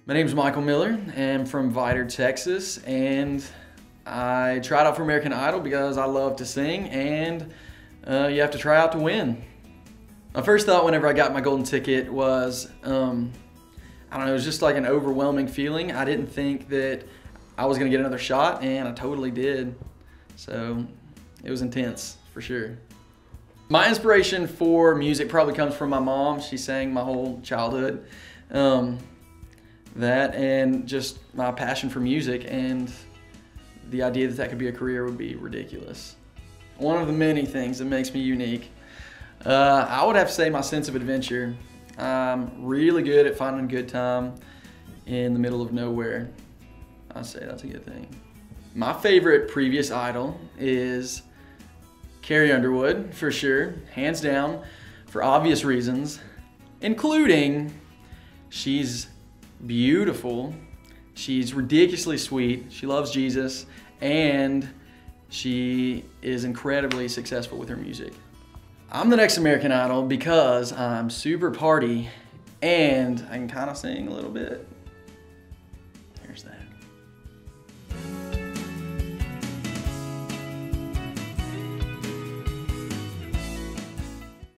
My name's Michael Miller. I'm from Vidor, Texas, and I tried out for American Idol because I love to sing, and you have to try out to win. My first thought whenever I got my golden ticket was, I don't know, it was just like an overwhelming feeling. I didn't think that I was gonna get another shot, and I totally did. So it was intense, for sure. My inspiration for music probably comes from my mom. She sang my whole childhood. That and just my passion for music, and the idea that that could be a career would be ridiculous. One of the many things that makes me unique, I would have to say my sense of adventure. I'm really good at finding a good time in the middle of nowhere. I'd say that's a good thing. My favorite previous idol is Carrie Underwood, for sure, hands down, for obvious reasons, including she's beautiful, she's ridiculously sweet, she loves Jesus, and she is incredibly successful with her music. I'm the next American Idol because I'm super party and I can kind of sing a little bit.